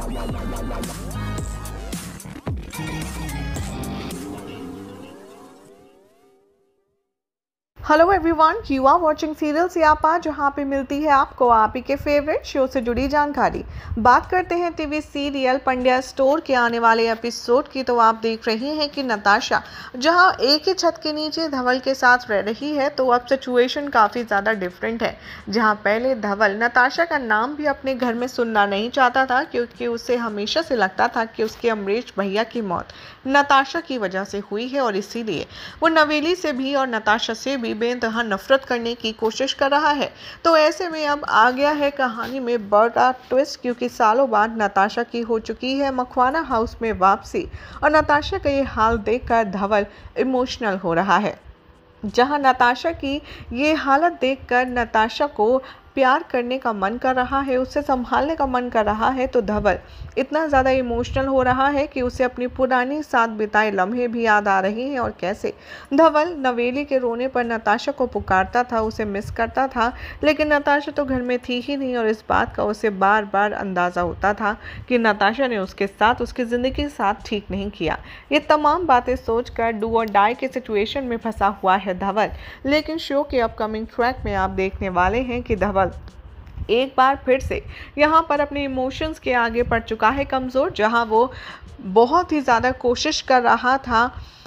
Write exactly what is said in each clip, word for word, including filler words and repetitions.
Hello everyone, you are watching serial Siyapa, जहां पे मिलती है आपको आप ही के फेवरेट शो से जुड़ी जानकारी। बात करते हैं टीवी सीरियल पंड्या स्टोर के आने वाले एपिसोड की। तो आप देख रहे हैं कि नताशा जहां एक ही छत के नीचे धवल के साथ रह रही है, तो अब सिचुएशन काफ़ी ज़्यादा डिफरेंट है। जहां पहले धवल नताशा का नाम भी अपने घर में सुनना नहीं चाहता था, क्योंकि उसे हमेशा से लगता था कि उसके अमरीश भैया की मौत नताशा की वजह से हुई है, और इसीलिए वो नवेली से भी और नताशा से भी बेइंतहा नफरत करने की कोशिश कर रहा है। तो ऐसे में अब आ गया है कहानी में बड़ा ट्विस्ट, क्योंकि सालों बाद नताशा की हो चुकी है मखवाना हाउस में वापसी, और नताशा का ये हाल देखकर धवल इमोशनल हो रहा है। जहां नताशा की ये हालत देखकर नताशा को प्यार करने का मन कर रहा है, उसे संभालने का मन कर रहा है, तो धवल इतना ज़्यादा इमोशनल हो रहा है कि उसे अपनी पुरानी साथ बिताए लम्हे भी याद आ रहे हैं, और कैसे धवल नवेली के रोने पर नताशा को पुकारता था, उसे मिस करता था। लेकिन नताशा तो घर में थी ही नहीं, और इस बात का उसे बार बार अंदाज़ा होता था कि नताशा ने उसके साथ उसकी ज़िंदगी के साथ ठीक नहीं किया। ये तमाम बातें सोचकर डू और डाई के सिचुएशन में फंसा हुआ है धवल। लेकिन शो के अपकमिंग ट्रैक में आप देखने वाले हैं कि धवल एक बार फिर से यहाँ पर अपने इमोशंस के आगे पड़ चुका है कमज़ोर। जहाँ वो बहुत ही ज़्यादा कोशिश कर रहा था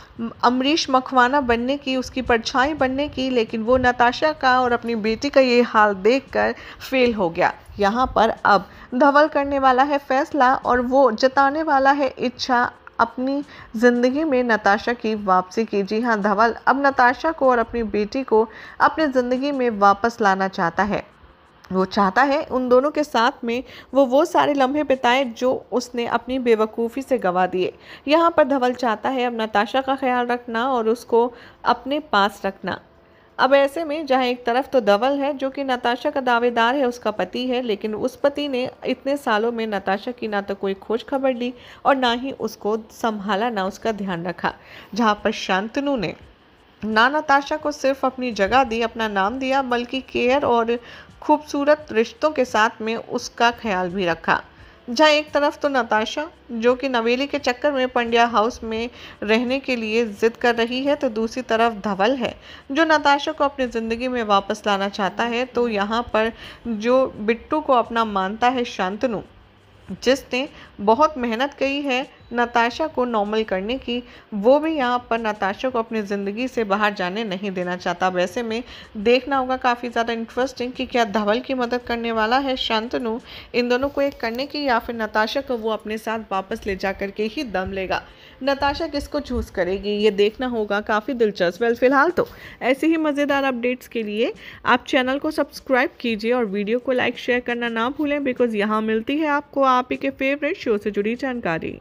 अमरीश मखवाना बनने की, उसकी परछाई बनने की, लेकिन वो नताशा का और अपनी बेटी का ये हाल देखकर फेल हो गया। यहाँ पर अब धवल करने वाला है फैसला, और वो जताने वाला है इच्छा अपनी ज़िंदगी में नताशा की वापसी की। जी हाँ, धवल अब नताशा को और अपनी बेटी को अपनी ज़िंदगी में वापस लाना चाहता है। वो चाहता है उन दोनों के साथ में वो वो सारे लम्हे बिताए जो उसने अपनी बेवकूफ़ी से गंवा दिए। यहाँ पर धवल चाहता है अब नताशा का ख्याल रखना और उसको अपने पास रखना। अब ऐसे में जहाँ एक तरफ तो धवल है जो कि नताशा का दावेदार है, उसका पति है, लेकिन उस पति ने इतने सालों में नताशा की ना तो कोई खोज खबर ली और ना ही उसको संभाला, ना उसका ध्यान रखा। जहाँ पर शांतनु ने ना नताशा को सिर्फ अपनी जगह दी, अपना नाम दिया, बल्कि केयर और खूबसूरत रिश्तों के साथ में उसका ख्याल भी रखा। जहाँ एक तरफ तो नताशा जो कि नवेली के चक्कर में पंड्या हाउस में रहने के लिए ज़िद कर रही है, तो दूसरी तरफ धवल है जो नताशा को अपनी ज़िंदगी में वापस लाना चाहता है। तो यहाँ पर जो बिट्टू को अपना मानता है शांतनु, जिसने बहुत मेहनत की है नताशा को नॉर्मल करने की, वो भी यहाँ पर नताशा को अपनी ज़िंदगी से बाहर जाने नहीं देना चाहता। वैसे में देखना होगा काफ़ी ज़्यादा इंटरेस्टिंग कि क्या धवल की मदद करने वाला है शांतनु इन दोनों को एक करने की, या फिर नताशा को वो अपने साथ वापस ले जा करके ही दम लेगा। नताशा किसको चूज़ करेगी ये देखना होगा, काफ़ी दिलचस्प। वेल फिलहाल तो ऐसे ही मज़ेदार अपडेट्स के लिए आप चैनल को सब्सक्राइब कीजिए और वीडियो को लाइक शेयर करना ना भूलें, बिकॉज़ यहाँ मिलती है आपको आप ही के फेवरेट शो से जुड़ी जानकारी।